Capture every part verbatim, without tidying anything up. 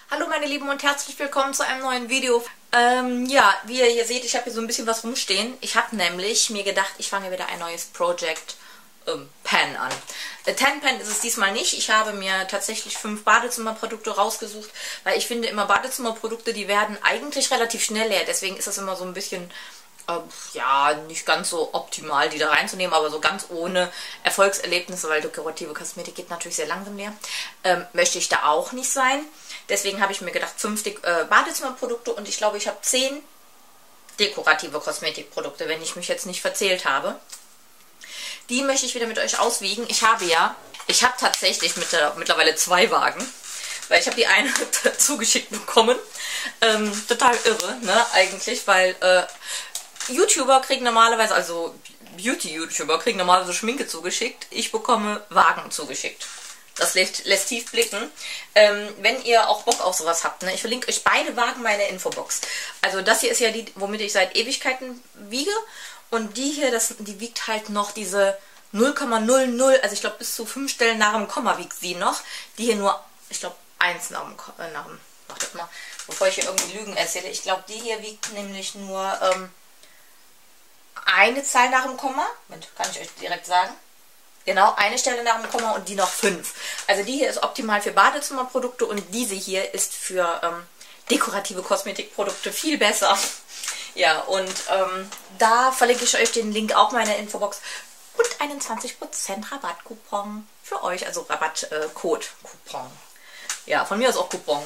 Hallo meine Lieben und herzlich willkommen zu einem neuen Video. Ähm, ja, wie ihr hier seht, ich habe hier so ein bisschen was rumstehen. Ich habe nämlich mir gedacht, ich fange wieder ein neues Project ähm, Pan an. Äh, Tan Pan ist es diesmal nicht. Ich habe mir tatsächlich fünf Badezimmerprodukte rausgesucht, weil ich finde immer Badezimmerprodukte, die werden eigentlich relativ schnell leer. Deswegen ist das immer so ein bisschen... ja, nicht ganz so optimal, die da reinzunehmen, aber so ganz ohne Erfolgserlebnisse, weil dekorative Kosmetik geht natürlich sehr langsam leer, ähm, möchte ich da auch nicht sein. Deswegen habe ich mir gedacht, fünf De äh, Badezimmerprodukte und ich glaube, ich habe zehn dekorative Kosmetikprodukte, wenn ich mich jetzt nicht verzählt habe. Die möchte ich wieder mit euch auswiegen. Ich habe ja, ich habe tatsächlich mit der, mittlerweile zwei Wagen, weil ich habe die eine zugeschickt bekommen. Ähm, total irre, ne, eigentlich, weil äh, YouTuber kriegen normalerweise, also Beauty-YouTuber kriegen normalerweise Schminke zugeschickt. Ich bekomme Wagen zugeschickt. Das lässt, lässt tief blicken. Ähm, wenn ihr auch Bock auf sowas habt, ne? Ich verlinke euch beide Wagen meine Infobox. Also das hier ist ja die, womit ich seit Ewigkeiten wiege. Und die hier, das, die wiegt halt noch diese null Komma null null, also ich glaube bis zu fünf Stellen nach dem Komma wiegt sie noch. Die hier nur, ich glaube, eins nach dem, äh, nach dem, wartet mal, bevor ich hier irgendwie Lügen erzähle. Ich glaube, die hier wiegt nämlich nur, ähm, eine Zahl nach dem Komma, Moment, kann ich euch direkt sagen. Genau, eine Stelle nach dem Komma und die noch fünf. Also die hier ist optimal für Badezimmerprodukte und diese hier ist für ähm, dekorative Kosmetikprodukte viel besser. Ja, und ähm, da verlinke ich euch den Link auch meiner Infobox und einen zwanzig Prozent Rabattcoupon für euch, also Rabattcode, äh, Coupon. Ja, von mir aus auch Coupon.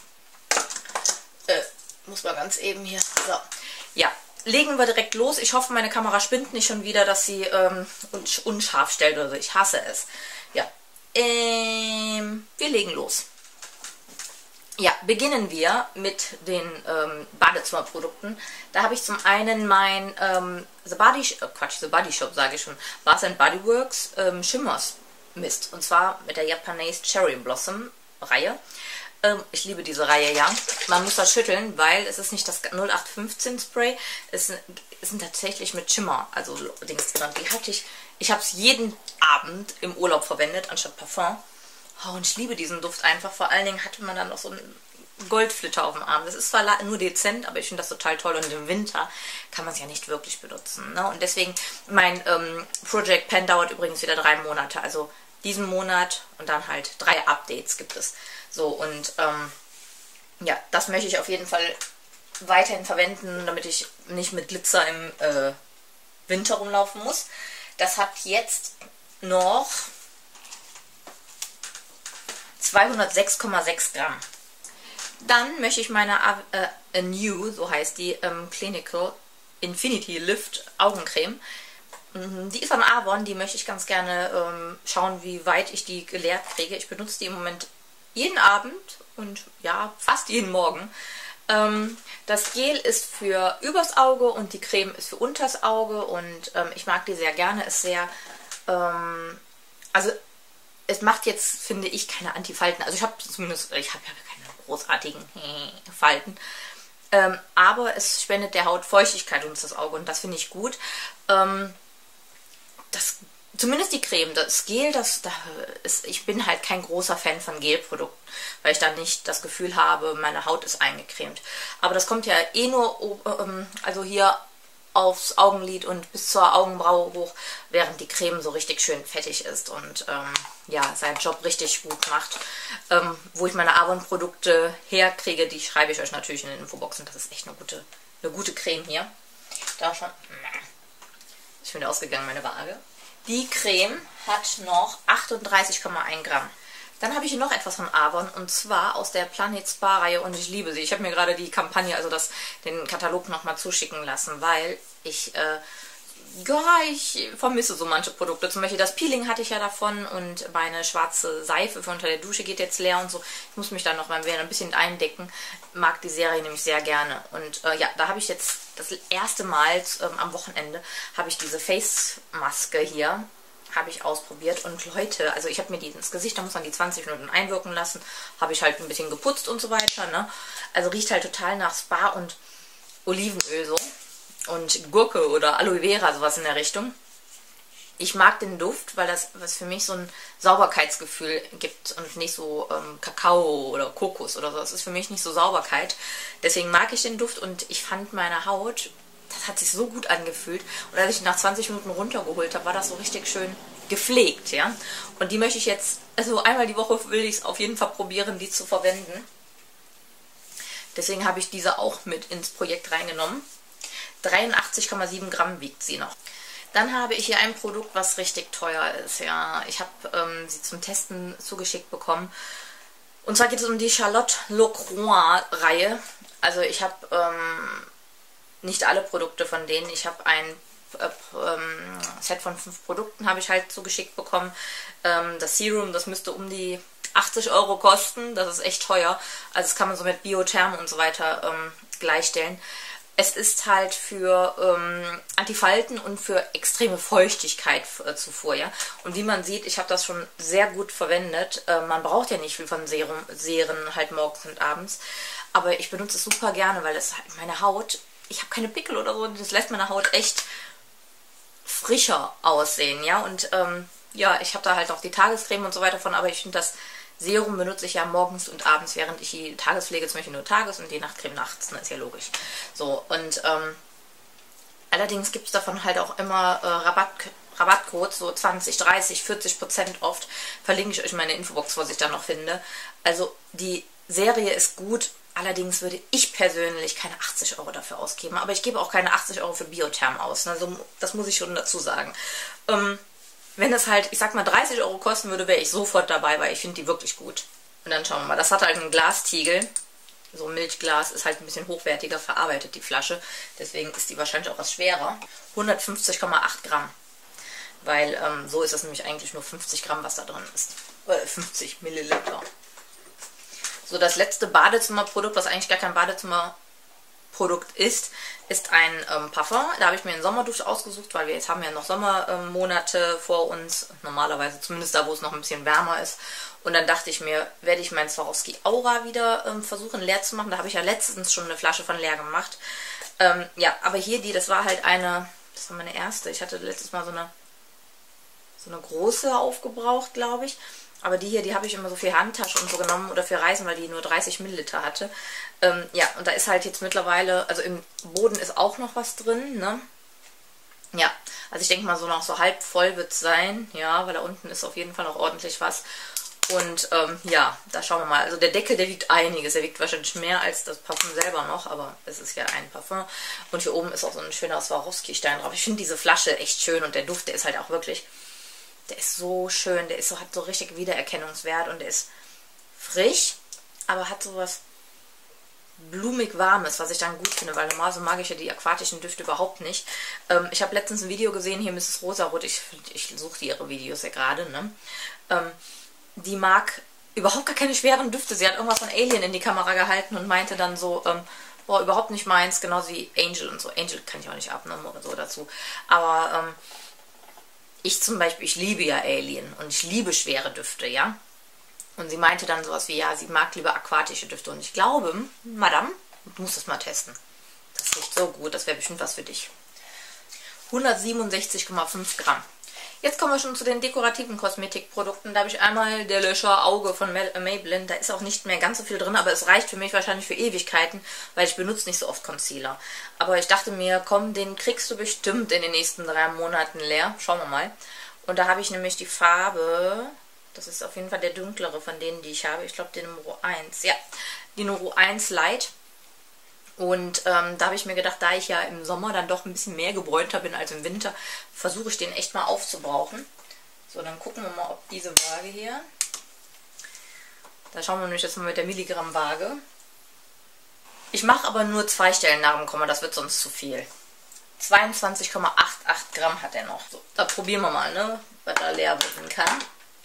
Äh, muss man ganz eben hier, so, ja. Legen wir direkt los. Ich hoffe, meine Kamera spinnt nicht schon wieder, dass sie ähm, unscharf stellt oder so. Ich hasse es. Ja, ähm, wir legen los. Ja, beginnen wir mit den ähm, Badezimmerprodukten. Da habe ich zum einen mein ähm, The Body, äh, Quatsch, The Body Shop, sage ich schon, Bath and Body Works ähm, Shimmers Mist. Und zwar mit der Japanese Cherry Blossom Reihe. Ich liebe diese Reihe, ja. Man muss das schütteln, weil es ist nicht das null acht fünfzehn Spray. Es sind, es sind tatsächlich mit Schimmer, also Dings drin. Die hatte ich, ich habe es jeden Abend im Urlaub verwendet, anstatt Parfum. Oh, und ich liebe diesen Duft einfach. Vor allen Dingen hatte man dann noch so einen Goldflitter auf dem Arm. Das ist zwar nur dezent, aber ich finde das total toll. Und im Winter kann man es ja nicht wirklich benutzen, ne? Und deswegen, mein ähm, Project Pan dauert übrigens wieder drei Monate. Also diesen Monat und dann halt drei Updates gibt es. So, und ähm, ja, das möchte ich auf jeden Fall weiterhin verwenden, damit ich nicht mit Glitzer im äh, Winter rumlaufen muss. Das hat jetzt noch zweihundertsechs Komma sechs Gramm. Dann möchte ich meine äh, A New, so heißt die, ähm, Clinical Infinity Lift Augencreme. Die ist von Avon, die möchte ich ganz gerne ähm, schauen, wie weit ich die geleert kriege. Ich benutze die im Moment jeden Abend und ja, fast jeden Morgen. Ähm, das Gel ist für übers Auge und die Creme ist für unters Auge und ähm, ich mag die sehr gerne. Ist sehr, ähm, also es macht jetzt, finde ich, keine Antifalten. Also ich habe zumindest, ich habe ja keine großartigen Falten. Ähm, aber es spendet der Haut Feuchtigkeit unter das Auge und das finde ich gut. Ähm, das Zumindest die Creme, das Gel, das, das ist, ich bin halt kein großer Fan von Gelprodukten, weil ich dann nicht das Gefühl habe, meine Haut ist eingecremt. Aber das kommt ja eh nur, ähm, also hier aufs Augenlid und bis zur Augenbraue hoch, während die Creme so richtig schön fettig ist und ähm, ja, seinen Job richtig gut macht. Ähm, wo ich meine Avon-Produkte herkriege, die schreibe ich euch natürlich in den Infoboxen. Das ist echt eine gute, eine gute Creme hier. Da schon, ist schon wieder ausgegangen, meine Waage. Die Creme hat noch achtunddreißig Komma eins Gramm. Dann habe ich hier noch etwas von Avon und zwar aus der Planet Spa Reihe und ich liebe sie. Ich habe mir gerade die Kampagne, also das, den Katalog nochmal zuschicken lassen, weil ich, äh, ja, ich vermisse so manche Produkte. Zum Beispiel das Peeling hatte ich ja davon und meine schwarze Seife für unter der Dusche geht jetzt leer und so. Ich muss mich dann noch mal ein bisschen eindecken. Mag die Serie nämlich sehr gerne. Und äh, ja, da habe ich jetzt das erste Mal ähm, am Wochenende habe ich diese Face-Maske hier, habe ich ausprobiert. Und Leute, also ich habe mir die ins Gesicht, da muss man die zwanzig Minuten einwirken lassen. Habe ich halt ein bisschen geputzt und so weiter, ne? Also riecht halt total nach Spa und Olivenöl so. Und Gurke oder Aloe Vera, sowas in der Richtung. ich mag den Duft, weil das was für mich so ein Sauberkeitsgefühl gibt und nicht so ähm, Kakao oder Kokos oder so. Das ist für mich nicht so Sauberkeit. Deswegen mag ich den Duft und ich fand meine Haut, das hat sich so gut angefühlt. Und als ich nach zwanzig Minuten runtergeholt habe, war das so richtig schön gepflegt, ja. Und die möchte ich jetzt, also einmal die Woche will ich es auf jeden Fall probieren, die zu verwenden. Deswegen habe ich diese auch mit ins Projekt reingenommen. dreiundachtzig Komma sieben Gramm wiegt sie noch. Dann habe ich hier ein Produkt, was richtig teuer ist. Ja, ich habe ähm, sie zum Testen zugeschickt bekommen. Und zwar geht es um die Charlotte Lacroix-Reihe. Also ich habe ähm, nicht alle Produkte von denen. Ich habe ein äh, ähm, Set von fünf Produkten habe ich halt zugeschickt bekommen. Ähm, das Serum, das müsste um die achtzig Euro kosten. Das ist echt teuer. Also das kann man so mit Biotherm und so weiter ähm, gleichstellen. Es ist halt für ähm, Antifalten und für extreme Feuchtigkeit äh, zufuhr, ja. Und wie man sieht, ich habe das schon sehr gut verwendet. Äh, man braucht ja nicht viel von Serum, Serien halt morgens und abends. Aber ich benutze es super gerne, weil es halt meine Haut, ich habe keine Pickel oder so, das lässt meine Haut echt frischer aussehen, ja. Und ähm, ja, ich habe da halt noch die Tagescreme und so weiter von, aber ich finde das Serum benutze ich ja morgens und abends, während ich die Tagespflege zum Beispiel nur tages und die Nachtcreme nachts, ne, ist ja logisch. So, und ähm, allerdings gibt es davon halt auch immer äh, Rabatt, Rabattcodes, so zwanzig, dreißig, vierzig Prozent oft. Verlinke ich euch meine Infobox, was ich da noch finde. Also die Serie ist gut, allerdings würde ich persönlich keine achtzig Euro dafür ausgeben, aber ich gebe auch keine achtzig Euro für Biotherm aus, ne? Also, das muss ich schon dazu sagen. Ähm, Wenn es halt, ich sag mal, dreißig Euro kosten würde, wäre ich sofort dabei, weil ich finde die wirklich gut. Und dann schauen wir mal. Das hat halt einen Glastiegel. So ein Milchglas ist halt ein bisschen hochwertiger verarbeitet, die Flasche. Deswegen ist die wahrscheinlich auch was schwerer. hundertfünfzig Komma acht Gramm. Weil ähm, so ist es nämlich eigentlich nur fünfzig Gramm, was da drin ist. Äh, fünfzig Milliliter. So, das letzte Badezimmerprodukt, was eigentlich gar kein Badezimmerprodukt ist, ist ein ähm, Parfum. Da habe ich mir einen Sommerduft ausgesucht, weil wir jetzt haben ja noch Sommermonate ähm, vor uns. Normalerweise, zumindest da, wo es noch ein bisschen wärmer ist. Und dann dachte ich mir, werde ich meinen Swarovski Aura wieder ähm, versuchen leer zu machen. Da habe ich ja letztens schon eine Flasche von leer gemacht. Ähm, ja, aber hier die, das war halt eine, das war meine erste. Ich hatte letztes Mal so eine, so eine große aufgebraucht, glaube ich. Aber die hier, die habe ich immer so für Handtasche und so genommen oder für Reisen, weil die nur dreißig Milliliter hatte. Ähm, ja, und da ist halt jetzt mittlerweile, also im Boden ist auch noch was drin, ne? Ja, also ich denke mal so noch so halb voll wird es sein, ja, weil da unten ist auf jeden Fall noch ordentlich was. Und ähm, ja, da schauen wir mal. Also der Deckel, der wiegt einiges. Der wiegt wahrscheinlich mehr als das Parfum selber noch, aber es ist ja ein Parfum. Und hier oben ist auch so ein schöner Swarovski-Stein drauf. Ich finde diese Flasche echt schön und der Duft, der ist halt auch wirklich... Der ist so schön, der ist so, hat so richtig Wiedererkennungswert und der ist frisch, aber hat so was blumig Warmes, was ich dann gut finde, weil normalerweise mag ich ja die aquatischen Düfte überhaupt nicht. Ähm, ich habe letztens ein Video gesehen, hier Misses Rosarot, ich, ich suche ihre Videos ja gerade, ne? Ähm, die mag überhaupt gar keine schweren Düfte. Sie hat irgendwas von Alien in die Kamera gehalten und meinte dann so, ähm, boah, überhaupt nicht meins, genauso wie Angel und so. Angel kann ich auch nicht abnehmen oder so dazu. Aber, ähm, ich zum Beispiel, ich liebe ja Alien und ich liebe schwere Düfte, ja. Und sie meinte dann sowas wie, ja, sie mag lieber aquatische Düfte. Und ich glaube, Madame, du musst das mal testen. Das riecht so gut, das wäre bestimmt was für dich. hundertsiebenundsechzig Komma fünf Gramm. Jetzt kommen wir schon zu den dekorativen Kosmetikprodukten. Da habe ich einmal der Löscher Auge von Maybelline. Da ist auch nicht mehr ganz so viel drin, aber es reicht für mich wahrscheinlich für Ewigkeiten, weil ich benutze nicht so oft Concealer. Aber ich dachte mir, komm, den kriegst du bestimmt in den nächsten drei Monaten leer. Schauen wir mal. Und da habe ich nämlich die Farbe, das ist auf jeden Fall der dunklere von denen, die ich habe. Ich glaube, die Nummer eins. Ja, die Nummer eins Light. Und ähm, da habe ich mir gedacht, da ich ja im Sommer dann doch ein bisschen mehr gebräunter bin als im Winter, versuche ich den echt mal aufzubrauchen. So, dann gucken wir mal, ob diese Waage hier, da schauen wir nämlich jetzt mal mit der Milligramm-Waage. Ich mache aber nur zwei Stellen nach dem Komma, das wird sonst zu viel. zweiundzwanzig Komma achtundachtzig Gramm hat er noch. So, da probieren wir mal, ne, was da leer werden kann.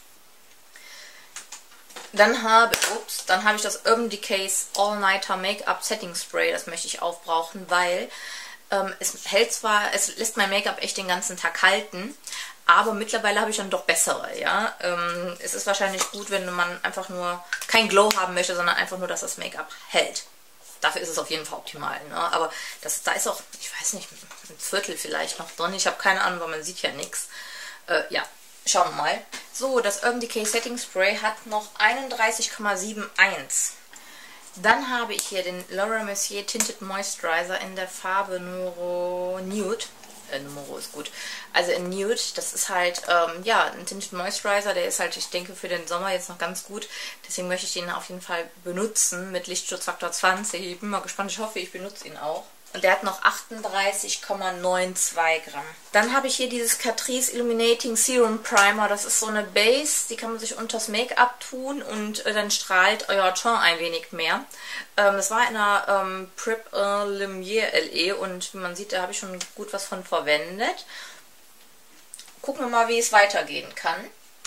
Dann habe, ups, dann habe ich das Urban Decay's All-Nighter Make-up Setting Spray. Das möchte ich aufbrauchen, weil ähm, es hält zwar, es lässt mein Make-up echt den ganzen Tag halten, aber mittlerweile habe ich dann doch bessere, ja. Ähm, es ist wahrscheinlich gut, wenn man einfach nur kein Glow haben möchte, sondern einfach nur, dass das Make-up hält. Dafür ist es auf jeden Fall optimal, ne? Aber das, da ist auch, ich weiß nicht, ein Viertel vielleicht noch drin. Ich habe keine Ahnung, weil man sieht ja nichts. Äh, ja, schauen wir mal. So, das Urban Decay Setting Spray hat noch einunddreißig Komma einundsiebzig. Dann habe ich hier den Laura Mercier Tinted Moisturizer in der Farbe Numero Nude. Äh, Numero ist gut. Also in Nude, das ist halt, ähm, ja, ein Tinted Moisturizer, der ist halt, ich denke, für den Sommer jetzt noch ganz gut. Deswegen möchte ich den auf jeden Fall benutzen mit Lichtschutzfaktor zwanzig. Ich bin mal gespannt, ich hoffe, ich benutze ihn auch. Und der hat noch achtunddreißig Komma zweiundneunzig Gramm. Dann habe ich hier dieses Catrice Illuminating Serum Primer. Das ist so eine Base, die kann man sich unters Make-up tun und äh, dann strahlt euer Ton ein wenig mehr. Ähm, das war in einer ähm, Prep Lumiere L E und wie man sieht, da habe ich schon gut was von verwendet. Gucken wir mal, wie es weitergehen kann.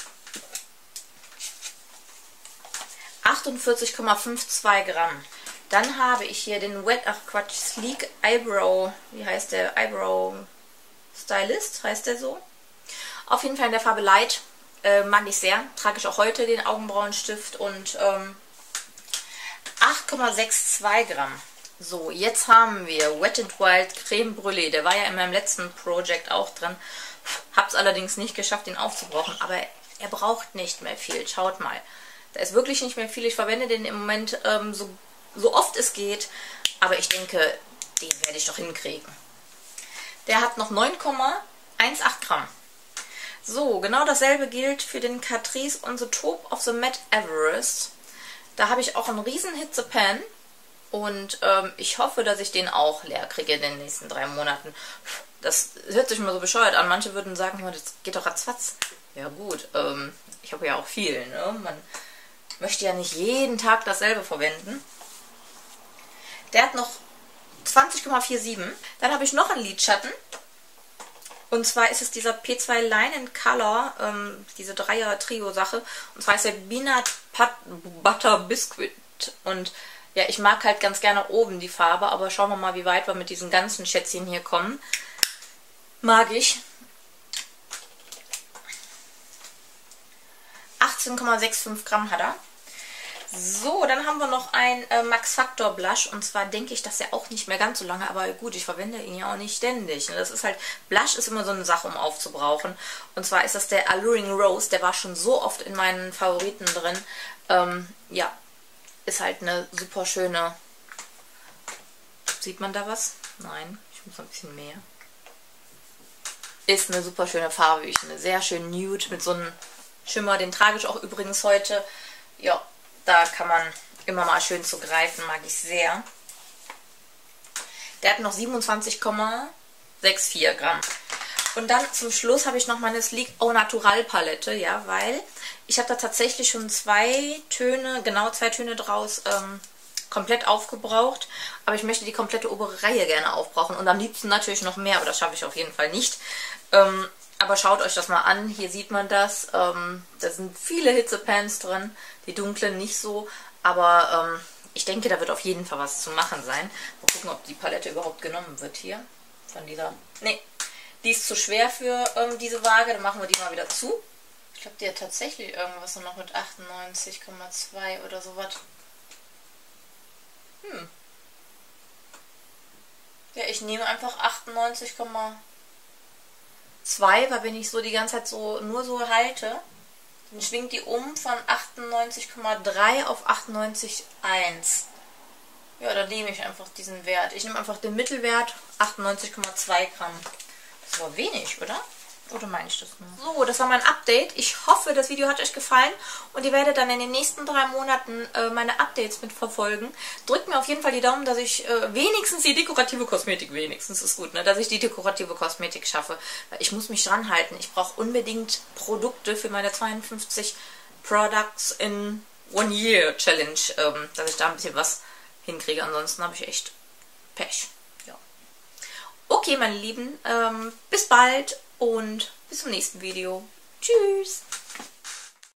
achtundvierzig Komma zweiundfünfzig Gramm. Dann habe ich hier den Wet, ach Quatsch, Sleek Eyebrow, wie heißt der? Eyebrow Stylist, heißt der so? Auf jeden Fall in der Farbe Light, äh, mag ich sehr. Trage ich auch heute den Augenbrauenstift und ähm, acht Komma zweiundsechzig Gramm. So, jetzt haben wir Wet n Wild Creme Brûlée. Der war ja in meinem letzten Projekt auch drin. Hab's allerdings nicht geschafft, ihn aufzubrauchen, aber er braucht nicht mehr viel. Schaut mal. Da ist wirklich nicht mehr viel. Ich verwende den im Moment ähm, so so oft es geht, aber ich denke, den werde ich doch hinkriegen. Der hat noch neun Komma achtzehn Gramm. So, genau dasselbe gilt für den Catrice On the Top of the Matte Everest. Da habe ich auch einen riesen Hitzepan und ähm, ich hoffe, dass ich den auch leer kriege in den nächsten drei Monaten. Das hört sich immer so bescheuert an. Manche würden sagen, das geht doch ratzfatz. Ja gut, ähm, ich habe ja auch viel, ne? Man möchte ja nicht jeden Tag dasselbe verwenden. Der hat noch zwanzig Komma siebenundvierzig. Dann habe ich noch einen Lidschatten. Und zwar ist es dieser P zwei Line in Color, ähm, diese Dreier-Trio-Sache. Und zwar ist der Peanut Butter Biscuit. Und ja, ich mag halt ganz gerne oben die Farbe, aber schauen wir mal, wie weit wir mit diesen ganzen Schätzchen hier kommen. Mag ich. achtzehn Komma fünfundsechzig Gramm hat er. So, dann haben wir noch ein äh, Max Factor Blush und zwar denke ich, dass er auch nicht mehr ganz so lange, aber gut, ich verwende ihn ja auch nicht ständig. Ne? Das ist halt, Blush ist immer so eine Sache, um aufzubrauchen. Und zwar ist das der Alluring Rose, der war schon so oft in meinen Favoriten drin. Ähm, ja, ist halt eine super schöne... Sieht man da was? Nein, ich muss ein bisschen mehr. Ist eine super schöne Farbe, ich finde, sehr schön nude mit so einem Schimmer. Den trage ich auch übrigens heute. Ja. Da kann man immer mal schön zu greifen, mag ich sehr. Der hat noch siebenundzwanzig Komma vierundsechzig Gramm. Und dann zum Schluss habe ich noch meine Sleek Au Natural Palette, ja, weil ich habe da tatsächlich schon zwei Töne, genau zwei Töne draus ähm, komplett aufgebraucht. Aber ich möchte die komplette obere Reihe gerne aufbrauchen und am liebsten natürlich noch mehr, aber das schaffe ich auf jeden Fall nicht. Ähm, Aber schaut euch das mal an, hier sieht man das, ähm, da sind viele Hitzepans drin, die dunklen nicht so, aber ähm, ich denke, da wird auf jeden Fall was zu machen sein. Mal gucken, ob die Palette überhaupt genommen wird hier, von dieser, nee, die ist zu schwer für ähm, diese Waage, dann machen wir die mal wieder zu. Ich glaube, die hat tatsächlich irgendwas noch mit achtundneunzig Komma zwei oder sowas. Hm. Ja, ich nehme einfach achtundneunzig Komma zwei, weil wenn ich so die ganze Zeit so nur so halte, dann schwingt die um von achtundneunzig Komma drei auf achtundneunzig Komma eins. Ja, dann nehme ich einfach diesen Wert. Ich nehme einfach den Mittelwert, achtundneunzig Komma zwei Gramm. Das war wenig, oder? Oder meine ich das nur? So, das war mein Update. Ich hoffe, das Video hat euch gefallen und ihr werdet dann in den nächsten drei Monaten äh, meine Updates mitverfolgen. Drückt mir auf jeden Fall die Daumen, dass ich äh, wenigstens die dekorative Kosmetik, wenigstens ist gut, ne, dass ich die dekorative Kosmetik schaffe. Weil ich muss mich dran halten. Ich brauche unbedingt Produkte für meine zweiundfünfzig Products in One Year Challenge, ähm, dass ich da ein bisschen was hinkriege. Ansonsten habe ich echt Pech. Ja. Okay, meine Lieben, ähm, bis bald. Und bis zum nächsten Video. Tschüss!